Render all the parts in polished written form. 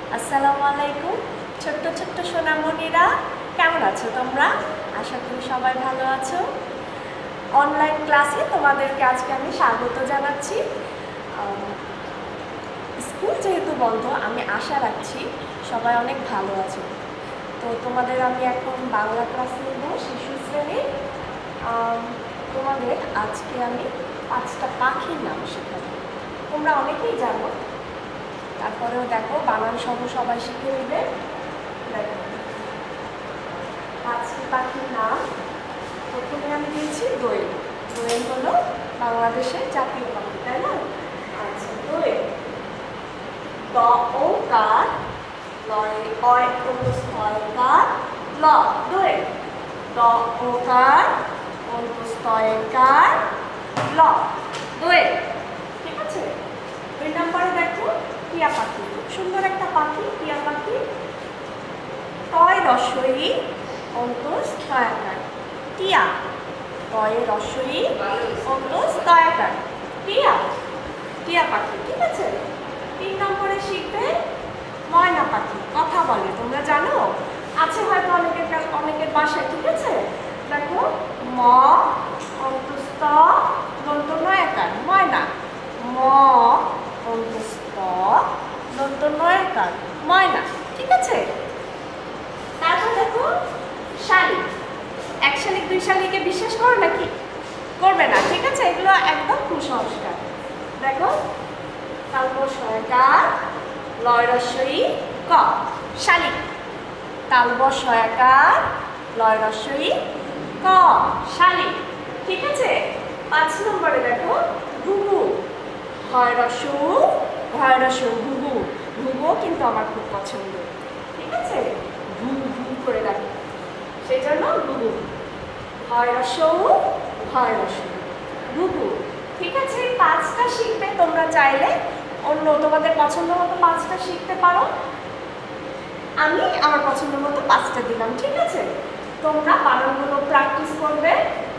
আসসালামু আলাইকুম ছোট্ট ছোট্ট সোনামণিরা, কেমন আছো তোমরা? আশা করি সবাই ভালো আছো। অনলাইন ক্লাসে তোমাদেরকে আজকে আমি স্বাগত জানাচ্ছি। স্কুল যেহেতু বন্ধ, আমি আশা রাখছি সবাই অনেক ভালো আছো। তো তোমাদের আমি এখন বাংলা ক্লাস নেব, শিশু শ্রেণী। তোমাদের আজকে আমি 5টা পাখির নাম শেখাবো। তোমরা অনেকেই জানো, তারপরেও দেখো বানান সহ সবাই শিখে নেবে। দেখো 5টি পাখির নাম। প্রথমে আমি দিয়েছি দোয়েল। দোয়েল হলো বাংলাদেশের জাতীয় পাখি, তাই না? আচ্ছা, দোয়েল। দ ও কার, লয় অয় অন্তস্থয়কার, ল, দোয়েল। দ ও কার, অন্তস্থয়কার, ল, দোয়েল। ঠিক আছে। 2 নম্বরে দেখো টিয়া পাখি। খুব সুন্দর একটা পাখি, টিয়া পাখি। টয় রস্বই অন্তস্থয়কার, টিয়া। টয়ে রস্বই অন্তস্থয়কার, টিয়া, টিয়া পাখি। ঠিক আছে। 3 নম্বরে শিখবে ময়না পাখি। কথা বলে, তোমরা জানো? আছে হয়তো অনেকের বাসায়। ঠিক আছে। দেখো ম অন্তস্থ দন্ত নয়াকার, ময়না। ম অন্তস্থ দন্ত নয়াকার, ময়না। ঠিক আছে। তারপর দেখো শালিক। 1 শালিক 2 শালিকে বিশ্বাস করো নাকি? করবে না। ঠিক আছে, এগুলো একদম কুসংস্কার। দেখো তালবশয়কার, লয় রস্বই ক, শালিক। তালবশয়কার, লয় রস্বই ক, শালিক। ঠিক আছে। 5 নম্বরে দেখো ঘুঘু। হয় রস্য ভয় রস্য, ঘুঘু। ঘুঘু কিন্তু আমার খুব পছন্দ। ঠিক আছে। ঘু ঘু করে রাখি, সেই জন্য ঘুঘু। হয় রস্য ভয় রস্য, ঘুঘু। ঠিক আছে। 5টা শিখবে। তোমরা চাইলে অন্য তোমাদের পছন্দ মতো 5টা শিখতে পারো। আমি আমার পছন্দ মতো 5টা দিলাম। ঠিক আছে। তোমরা বানানগুলো প্র্যাকটিস করবে,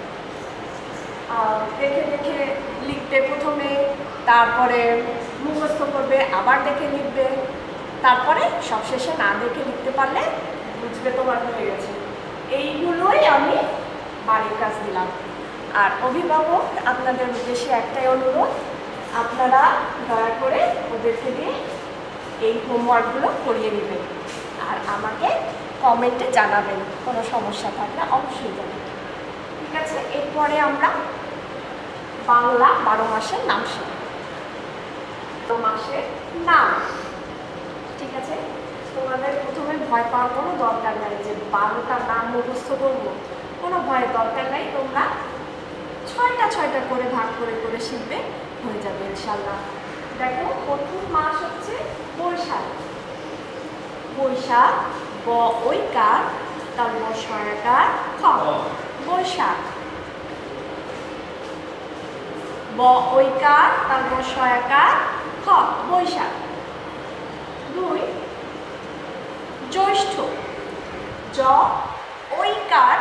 দেখে দেখে লিখবে প্রথমে, তারপরে মুখস্থ করবে, আবার দেখে লিখবে, তারপরে সবশেষে না দেখে লিখতে পারলে বুঝবে তোমার হয়ে গেছে। এইগুলোই আমি বাড়ির কাজ দিলাম। আর অভিভাবক আপনাদের উদ্দেশ্যে একটাই অনুরোধ, আপনারা দয়া করে ওদেরকে দিয়ে এই হোমওয়ার্কগুলো করিয়ে নেবেন আর আমাকে কমেন্টে জানাবেন। কোনো সমস্যা থাকলে অবশ্যই জানাবেন। ঠিক আছে। এরপরে আমরা বাংলা 12 মাসের নাম শিখব। 12 মাসের নাম। ঠিক আছে। তোমাদের প্রথমে ভয় পাওয়ার কোনো দরকার নাই যে 12টা নাম মুখস্থ করবো, কোনো ভয়ের দরকার নাই। তোমরা 6টা করে ভাগ করে করে শিখবে, হয়ে যাবে ইনশাল্লাহ। দেখো প্রথম মাস হচ্ছে বৈশাখ। বৈশাখ, ব ঐকার, তালবশয়কার, খ, বৈশাখ। ব ঐকার, তালবশয়কার, খ, বৈশাখ। 2 জ্যৈষ্ঠ। জ ঐকার,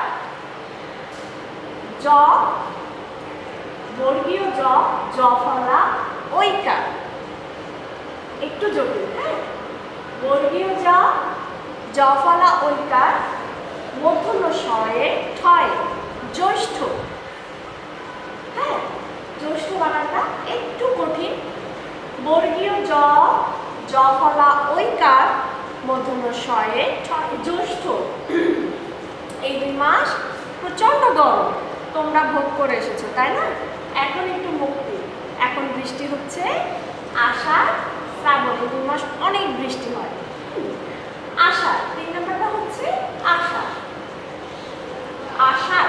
জ বর্গীয় জ, জ ফলা ঐকার। একটু জটিল, হ্যাঁ। বর্গীয় জ, জ ফলা ঐকার, মূর্ধন্য শয়ে ঠয়ে, জ্যৈষ্ঠ। হ্যাঁ, জ্যৈষ্ঠ বানানটা একটু কঠিন। বর্গীয় জ, জ ফলা ঐকার, মূর্ধন্য শয়ে ঠয়ে, জ্যৈষ্ঠ। এই 2 মাস প্রচন্ড গরম তোমরা ভোগ করে এসেছো, তাই না? এখন একটু মুক্তি। এখন বৃষ্টি হচ্ছে। আষাঢ় শ্রাবণ, এই 2 মাস অনেক বৃষ্টি হয়। আষাঢ়। 3 নম্বরটা হচ্ছে আষাঢ়। আষাঢ়।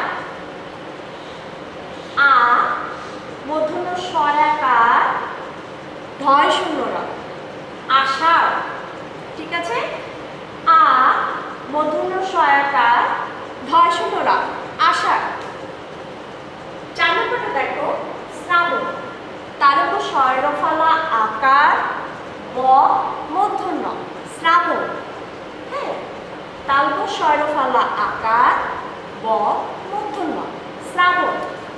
আ মূর্ধন্য শয়াকার, ধয় শূন্য র, আষাঢ়। ঠিক আছে। আ মূর্ধন্য শয়াকার, ধয় শূন্য র, আষাঢ়। 4 নম্বরটা দেখো শ্রাবণ। তালবশয় রফলা আকার, ব মূর্ধন্য, শ্রাবণ। হ্যাঁ, তালবশয় রফলা আকার, ব মূর্ধন্য, শ্রাবণ।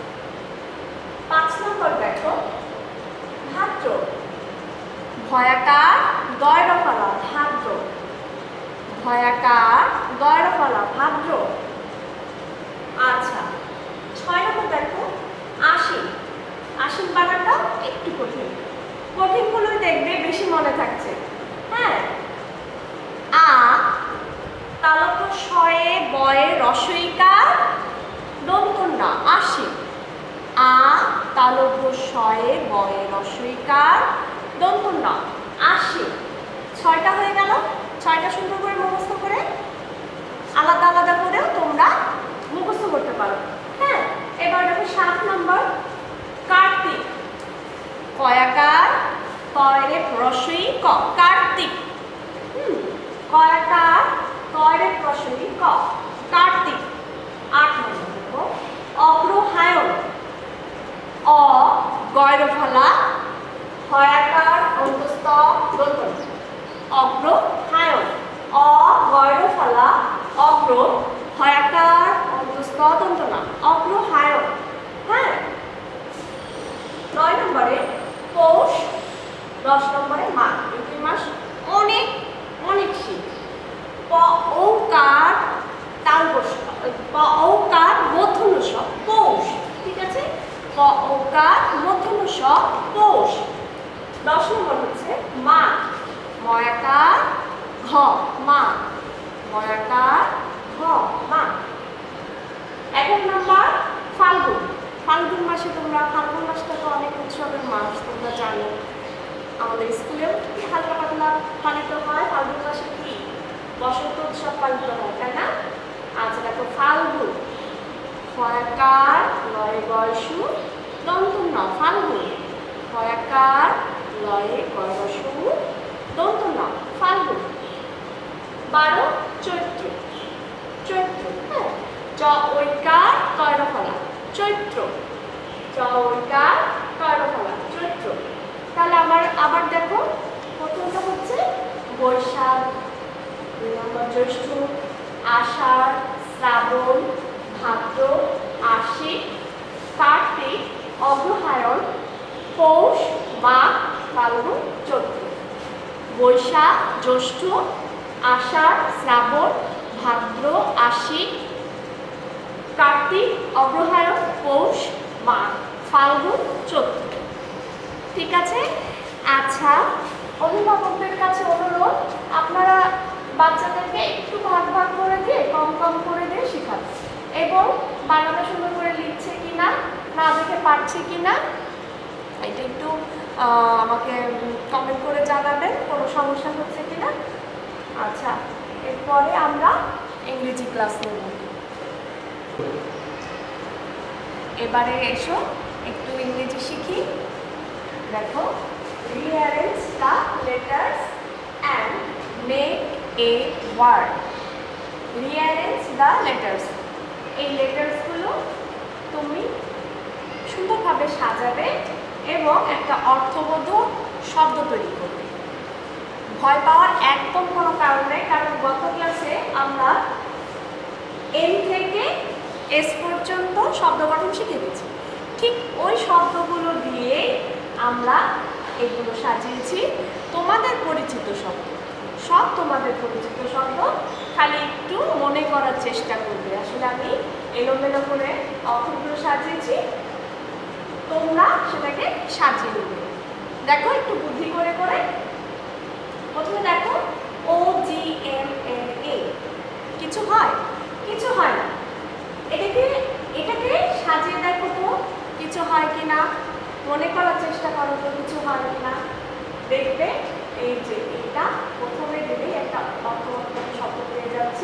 5 নম্বর দেখো ভাদ্র। ভয়াকার, দয় রফলা, ভাদ্র। হয়াকার গয়রফলা ভাদ্র। আচ্ছা 6 নম্বর দেখো আশ্বিন। আশ্বিন বানানটাও একটু কঠিন, কঠিনগুলোই দেখবে বেশি মনে থাকছে। হ্যাঁ, আ তালব্য শয়ে বয়ে রসইকার দন্তন্যা আশ্বিন। আ তালব্য শয়ে বয়ে রসইকার দন্তন্যা আশ্বিন। 6টা হয়ে গেল। 6টা সুন্দর করে মুখস্থ করে আলাদা আলাদা করেও তোমরা মুখস্থ করতে পারো। হ্যাঁ, এবার দেখো 7 নম্বর কার্তিক। কয়াকার তয়রে রসই ক কার্তিক। কয়াকার তয়রে রসই ক কার্তিক। 8 নম্বর দেখো অগ্রহায়ণ। অ গয়রফলা হয়াকার অন্তস্থ দন্তন অগ্রহায়ণ। অ গয়রফলা অগ্র হয়াকার অন্তস্থ দন্তনা অগ্রহায়ণ। হ্যাঁ, 9 নম্বরে পৌষ, 10 নম্বরে মাঘ। এই 2 মাস অনেক অনেক শীত। প ঔকার তালবস প ঔকার মূর্ধন্য স পৌষ। ঠিক আছে, প ঔকার মূর্ধন্য স পৌষ। 10 নম্বর হচ্ছে মাঘ। ময়াকার ঘ মাঘ। ময়াকার ঘ মাঘ। 11 নম্বর ফাল্গুন। ফাল্গুন মাসে তোমরা, ফাল্গুন মাসটা তো অনেক উৎসবের মাস, তোমরা জানো। আমাদের স্কুলেও হালকা পাতলা পালিত হয় ফাল্গুন মাসে। কি বসন্ত উৎসব পালিত হয়, তাই না? আজ দেখো ফাল্গুন। ফয়াকার লয়ে গয়সু দন্তন্য ফাল্গুন। ফয়াকার লয়ে গয়সু দন্তন্য ফাল্গুন। 12 চৈত্র। চৈত্র, হ্যাঁ, চ ঐকার তয়রফলা চৈত্র। চ ঐকার তয়রফলা চৈত্র। তাহলে আবার দেখো প্রথমটা হচ্ছে বৈশাখ, 2 নম্বর জ্যৈষ্ঠ, আষাঢ়, শ্রাবণ, ভাদ্র, আশ্বিন, কার্তিক, অগ্রহায়ণ, পৌষ, মাঘ, ফাল্গুন, চৈত্র। বৈশাখ, জ্যৈষ্ঠ, আষাঢ়, শ্রাবণ, ভাদ্র, আশ্বিন, কার্তিক, অগ্রহায়ণ, পৌষ, মাঘ, ফাল্গুন, চৈত্র। ঠিক আছে। আচ্ছা, অভিভাবকদের কাছে অনুরোধ, আপনারা বাচ্চাদেরকে একটু ভাগ ভাগ করে দিয়ে, কম কম করে দিয়ে শেখান, এবং বাংলা সুন্দর করে লিখছে কিনা, না দেখে পারছে কিনা, এটা একটু আমাকে কমেন্ট করে জানাবেন কোনো সমস্যা হচ্ছে কিনা। আচ্ছা, এরপরে আমরা ইংরেজি ক্লাস নেব। এবারে এসো একটু ইংরেজি শিখি। দেখো, rearrange the letters and make a word. rearrange the letters, এই লেটার্সগুলো তুমি সুন্দরভাবে সাজাবে এবং একটা অর্থবোধক শব্দ তৈরি করবে। ভয় পাওয়ার একদম কোনো কারণ নেই, কারণ গত ক্লাসে আমরা এম থেকে এস পর্যন্ত শব্দ গঠন শিখে গেছি। ঠিক ওই শব্দগুলো দিয়ে আমরা এগুলো সাজিয়েছি। তোমাদের পরিচিত শব্দ, সব তোমাদের পরিচিত শব্দ, খালি একটু মনে করার চেষ্টা করবে। আসলে আমি এলোমেলো করে অক্ষরগুলো সাজিয়েছি, তোমরা সেটাকে সাজিয়ে নেবে। দেখো একটু বুদ্ধি করে করে। প্রথমে দেখো OGMNA, কিছু হয়? কিছু হয় না। এটাকে সাজিয়ে দেখো তো কিছু হয় কিনা, মনে করার চেষ্টা করো তো কিছু হয় কিনা। দেখবে এই যে এটা প্রথমে দিলে একটা অর্থবোধক শব্দ পেয়ে যাচ্ছি,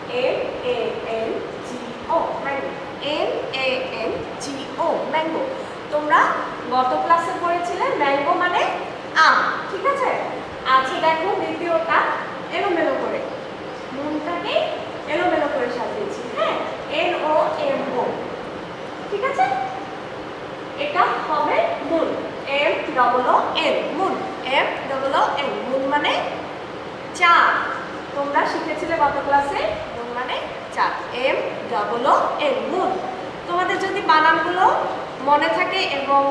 MANGO, ম্যাঙ্গো। MANGO, mango. তোমরা গত ক্লাসে পড়েছিলে ম্যাঙ্গো মানে আম, ঠিক আছে? আচ্ছা দেখো দ্বিতীয়টা এলোমেলো করে, নুনটাকে এলোমেলো করে সাজিয়েছি। হ্যাঁ, NOMO, ঠিক আছে? এটা হবে moon, MOON, moon, MOON, moon মানে চাঁদ। তোমরা শিখেছিলে গত ক্লাসে মুন মানে চাঁদ, MOON, মুন। তোমাদের যদি বানানগুলো মনে থাকে এবং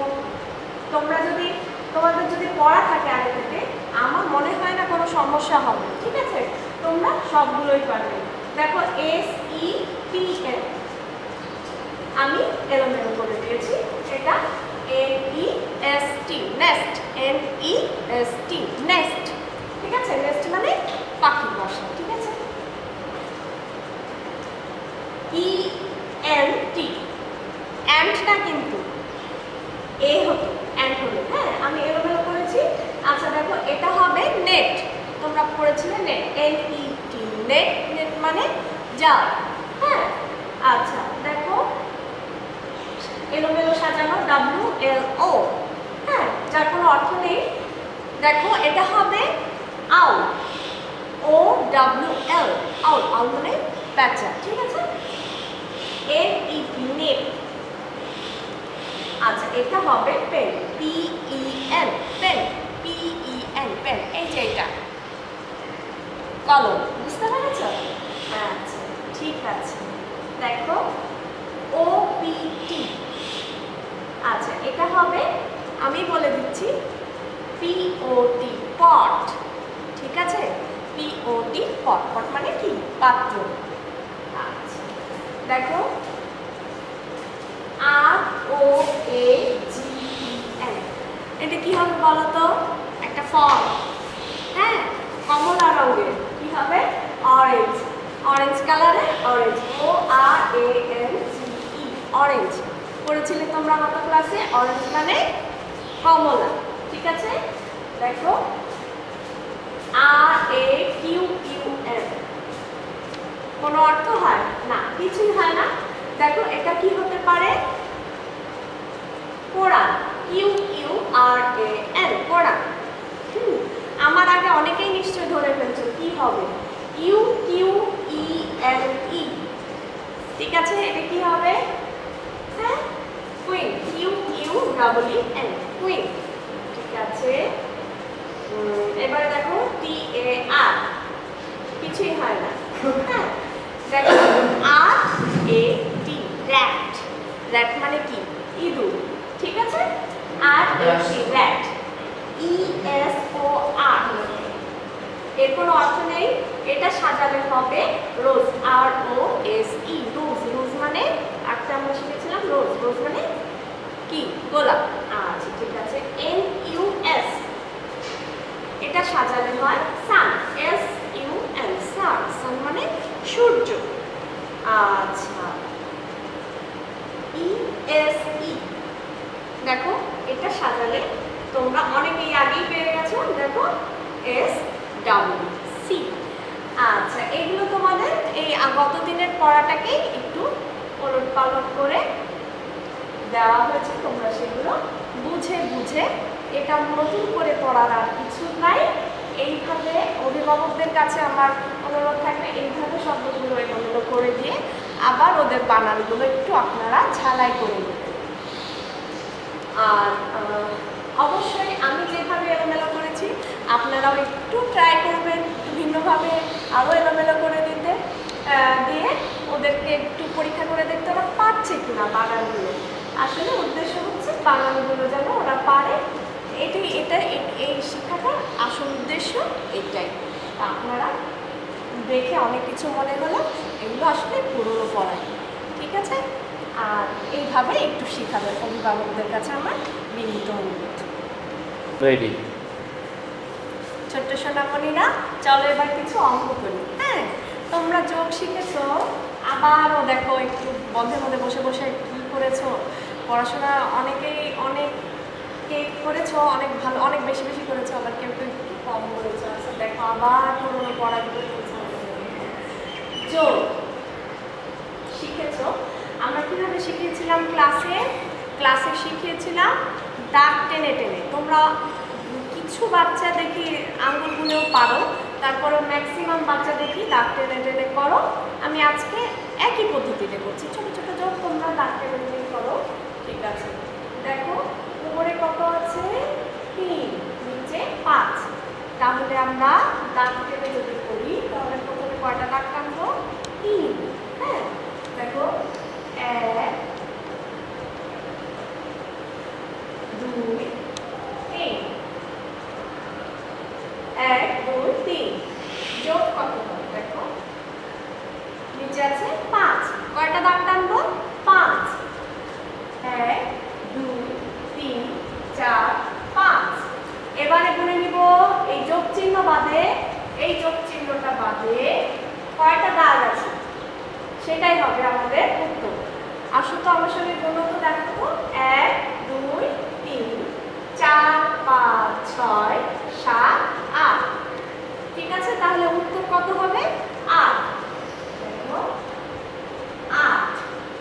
তোমাদের যদি পড়া থাকে আগে থেকে, আমার মনে হয় না কোনো সমস্যা হবে। ঠিক আছে, তো তোমরা সবগুলোই পারবে। দেখো SETN আমি এলোমেলো করে দিয়েছি, এটা NEST নেস্ট, NEST নেস্ট, ঠিক আছে? নেস্ট মানে পাখি বাসা, ঠিক আছে? ENT অ্যান্ট না কিন্তু এ হতো, অ্যান্ট হলো, হ্যাঁ আমি এলোমেলো করেছি। আচ্ছা দেখো এটা হবে নেট, তোমরা পড়েছিলে নেট, NET নেট, নেট মানে জাল, হ্যাঁ। আচ্ছা দেখো এলোমেলো সাজানো WLO, হ্যাঁ যার কোনো অর্থ নেই। দেখো এটা হবে আউল, OWL আউল, আউল মানে প্যাঁচা, ঠিক আছে? NET net. আচ্ছা এটা হবে pen, PEN pen, PEN pen, এই যে এটা কলম, বুঝতে পেরেছ? আচ্ছা ঠিক আছে। দেখো OPT, আচ্ছা এটা হবে আমি বলে দিচ্ছি POT পট, ঠিক আছে? POT পট, পট মানে কি পাত্র। আচ্ছা দেখো ROAGEN এটা কি হবে বলো তো? একটা ফল, হ্যাঁ কমলা রঙের, কি হবে? অরেঞ্জ, অরেঞ্জ কালারে অরেঞ্জ, ORANGE অরেঞ্জ পড়েছিলে তোমরা গত ক্লাসে, অরেঞ্জ মানে কমলা, ঠিক আছে? দেখো RAQUN কোনো অর্থ হয় না, কিছুই হয় না। দেখো এটা কি হতে পারে? কোরআন, QURAN কোরআন। আমার আগে অনেকেই নিশ্চয় ধরে ফেলছো কি হবে? QUENE, ঠিক আছে? এটা কি হবে? হ্যাঁ কুইন, QUEEN কুইন, ঠিক আছে? এবারে দেখো TAR কিছুই হয় না, হ্যাঁ। দেখো RAT র্যাট, র্যাট মানে কি ইঁদুর, ঠিক আছে? RAT rat. ESOR এর কোনো অর্থ নেই, এটা সাজালে হবে রোজ, ROSE রোজ, রোজ মানে একটা আমরা শিখেছিলাম রোজ, রোজ মানে কি গোলাপ। আচ্ছা ঠিক আছে। NUS এটা সাজালে হয় সান, SUN সান, সান মানে সূর্য। আচ্ছা ESE দেখো এটা সাজালে তোমরা অনেকেই আগেই পেয়ে গেছো, দেখো SWC। আচ্ছা এগুলো তোমাদের এই গত দিনের পড়াটাকে একটু ওলট পালট করে দেওয়া হয়েছে, তোমরা সেগুলো বুঝে বুঝে, এটা নতুন করে পড়ার আর কিছু নাই। এইভাবে অভিভাবকদের কাছে আমার অনুরোধ থাকবে, এইভাবে শব্দগুলো এগুলো করে দিয়ে আবার ওদের বানানগুলো একটু আপনারা ঝালাই করে নেবেন। আর অবশ্যই আমি যেভাবে এলোমেলো করেছি আপনারাও একটু ট্রাই করবেন ভিন্নভাবে আরও এলোমেলো করে দিতে, দিয়ে ওদেরকে একটু পরীক্ষা করে দেখতে ওরা পারছে কিনা বানানগুলো। আসলে উদ্দেশ্য হচ্ছে বানানগুলো যেন ওরা পারে, এই শিক্ষাটার আসল উদ্দেশ্য এটাই। আপনারা দেখে অনেক কিছু মনে হলো এগুলো আসলে পুরনো পড়ায়, ঠিক আছে? আর এইভাবে একটু শেখাবেন অভিভাবকদের কাছে আমার বিনীত অনুরোধ। রেডি? ছোট্ট সোনামণিরা চলো এবার কিছু অঙ্ক করি। হ্যাঁ তোমরা যোগ শিখেছো, আবারও দেখো একটু বন্ধের মধ্যে বসে বসে কি করেছো, পড়াশোনা অনেকেই অনেক করেছো, অনেক ভালো, অনেক বেশি বেশি করেছো, আবার কেউ কেউ একটু কম করেছো। আচ্ছা দেখো আবার পুরোনো পড়াগুলো যোগ শিখেছো। আমরা কিভাবে শিখিয়েছিলাম ক্লাসে শিখিয়েছিলাম দাগ টেনে টেনে। তোমরা কিছু বাচ্চা দেখি আঙুলগুলোও পারো, তারপরে ম্যাক্সিমাম বাচ্চা দেখি দাগ টেনে টেনে করো। আমি আজকে একই পদ্ধতিতে করছি, ছোটো ছোটো যোগ তোমরা দাগ টেনে টেনে করো, ঠিক আছে? দেখো উপরে কত আছে 3, নিচে 5, তাহলে আমরা দাগ টেনে যদি করি তাহলে প্রথমে কয়টা দাগ টানবো? 3, হ্যাঁ। দেখো 1 2 3, 1 2 3 যোগ কত হবে? এই যোগ চিহ্নটা বাদে কয়টা দাগ আছে সেটাই হবে আমাদের উত্তর। আসো তো আমার সঙ্গে গুণ তো দেখো, 1 2 3 4 5 6 7 8। ঠিক আছে, তাহলে উত্তর কত হবে? 8। দেখো 8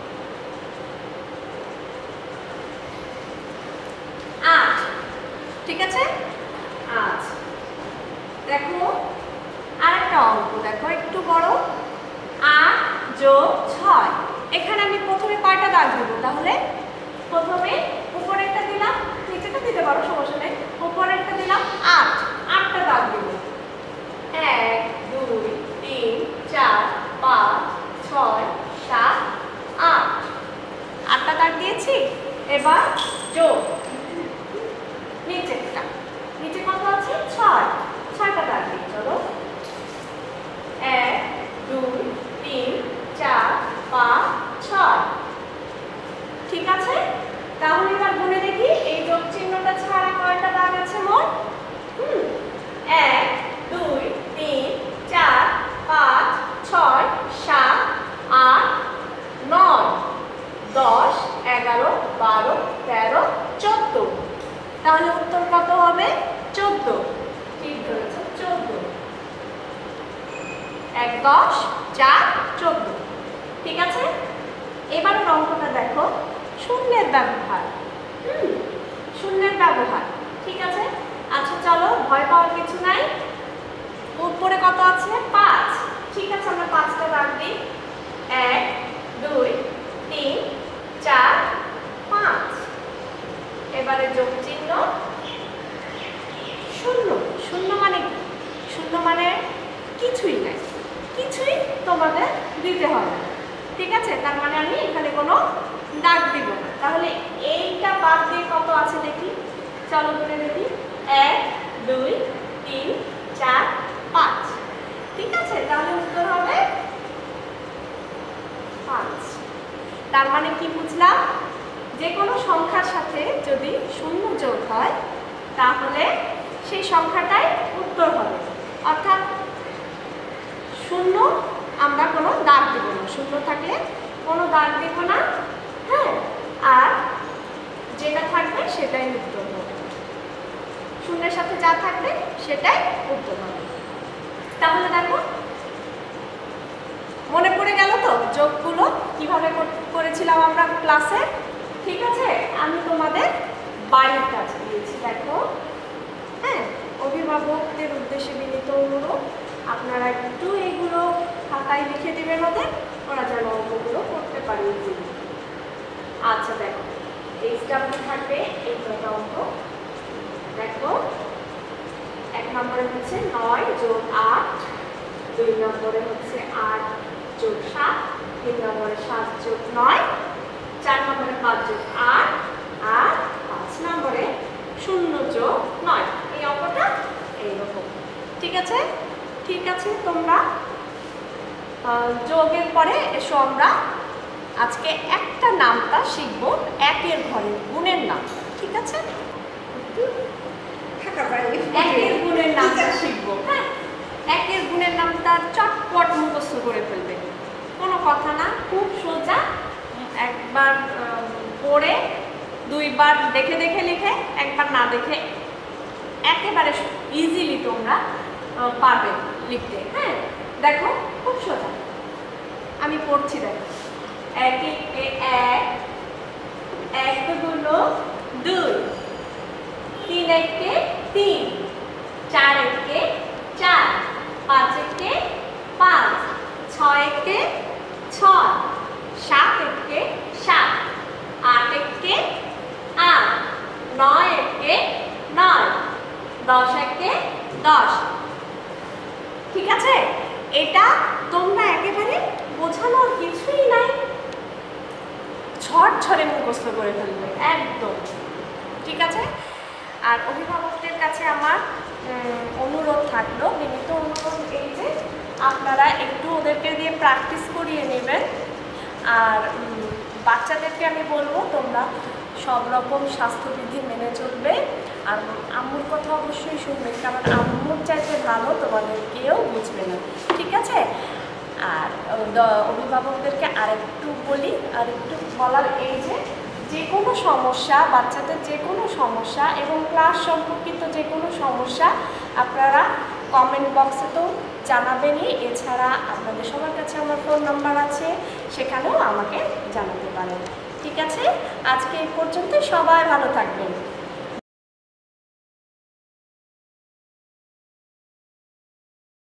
8। ঠিক আছে, আচ্ছা দেখো আরেকটা অঙ্ক দেখো একটু বড়, 8 যোগ 6। এখানে আমি প্রথমে কয়টা দাগ দেবো? তাহলে প্রথমে উপরেরটা দিলাম, নিচেটা দিতে পারো সমস্যা নেই, উপরেরটা দিলাম 8, 8টা দাগ দেবো। 1 2 3 4 5 6 7 8, 8টা দাগ দিয়েছি। এবার যোগ নিচেরটা, নিচে কত আছে? 6, 6টা দাগ দিই। চলো 1 2 3 4 5 6। ঠিক আছে, তাহলে এবার গুণে দেখি এই যোগ চিহ্নটা ছাড়া কয়টা দাগ আছে মোট? 1 2 3 4 5 6 7 8 9 10 11 12 13 14। তাহলে উত্তর কত হবে? 14। ঠিক ধরেছো, 14। 1 10 4 14। ঠিক আছে, এবারে অঙ্কটা দেখো, শূন্যের ব্যবহার। শূন্যের ব্যবহার। ঠিক আছে, আচ্ছা চলো ভয় পাওয়ার কিছু নাই। উপরে কত আছে? 5। ঠিক আছে, আমরা 5টা দাগ দিই। 1 2 3 4 5। এবারে যোগ চিহ্ন, শূন্য। শূন্য মানে কি? শূন্য মানে কিছুই নাই, কিছুই তোমাদের দিতে হবে। ঠিক আছে, তার মানে আমি এখানে কোনো দাগ দিব না। তাহলে এইটা বাদ দিয়ে কত আছে দেখি, চলো গুনে দেখি। 1 2 3 4 5। ঠিক আছে, তাহলে উত্তর হবে 5। তার মানে কি বুঝলাম? যে কোনো সংখ্যার সাথে যদি শূন্য যোগ হয় তাহলে সেই সংখ্যাটাই উত্তর হবে। অর্থাৎ শূন্য আমরা কোনো দাগ দেব না, শূন্য থাকলে কোনো দাগ দেব না। হ্যাঁ, আর যেটা থাকবে সেটাই উত্তর হবে, শূন্যের সাথে যা থাকবে সেটাই উত্তর হবে। তাহলে দেখো মনে পড়ে গেল তো যোগগুলো কিভাবে করেছিলাম আমরা ক্লাসে? ঠিক আছে, আমি তোমাদের বাড়ির কাজ দিয়েছি দেখো। হ্যাঁ, অভিভাবকদের উদ্দেশ্যে বিনীত অনুরোধ, আপনারা একটু এইগুলো খাতায় লিখে দেবেন ওরা যেন অঙ্কগুলো করতে পারে। আচ্ছা দেখো, এইচডাব্লিউ থাকবে এই কয়টা অঙ্ক দেখো। 1 নম্বরে হচ্ছে 9 যোগ 8, 2 নম্বরে হচ্ছে 8 যোগ 7, 3 নম্বরে 7 যোগ 9, 4 নম্বরে 5 যোগ 8, আর 5 নম্বরে 0 যোগ 9। এই অঙ্কটা এইরকম। ঠিক আছে, ঠিক আছে, তোমরা যোগের পরে এসো আমরা আজকে একটা নামটা শিখব, একের ঘরে গুণের নাম। ঠিক আছে, একের গুণের নামটা শিখবো। হ্যাঁ, একের গুণের নামটা চটপট মুখস্থ করে ফেলবে, কোনো কথা না, খুব সোজা। একবার পড়ে 2 বার দেখে দেখে লিখে, একবার না দেখে একেবারে ইজিলি তোমরা পারবে লিখতে। হ্যাঁ দেখো, খুব সোজা, আমি পড়ছি দেখো। 1 একে 1, 1 দুগুণ 2, 3 একে 3, 4 একে 4, 5 একে 5, 6 একে 6, 7 একে 7, 8 একে 8, 9 একে 9, 10 একে 10। ঠিক আছে, এটা তোমরা একেবারে বোঝানোর কিছুই নাই, ঝরঝরে মুখস্থ করে ফেলবে একদম। ঠিক আছে, আর অভিভাবকদের কাছে আমার অনুরোধ থাকলো, বিনীত অনুরোধ, এই যে আপনারা একটু ওদেরকে দিয়ে প্র্যাকটিস করিয়ে নেবেন। আর বাচ্চাদেরকে আমি বলবো তোমরা সব রকম স্বাস্থ্যবিধি মেনে চলবে। আর আম্মুর কথা অবশ্যই শুনবেন, কারণ আম্মুর চাইতে ভালো তোমাদের কেউ বুঝবে না, ঠিক আছে? আর অভিভাবকদেরকে আরেকটু বলি, আরেকটু বলার এই যে কোনো সমস্যা, বাচ্চাদের যে কোনো সমস্যা এবং ক্লাস সম্পর্কিত যে কোনো সমস্যা আপনারা কমেন্ট বক্সে তো জানাবেনই, এছাড়া আপনাদের সবার কাছে আমার ফোন নাম্বার আছে, সেখানেও আমাকে জানাতে পারেন, ঠিক আছে? আজকে এই পর্যন্ত, সবাই ভালো থাকবেন।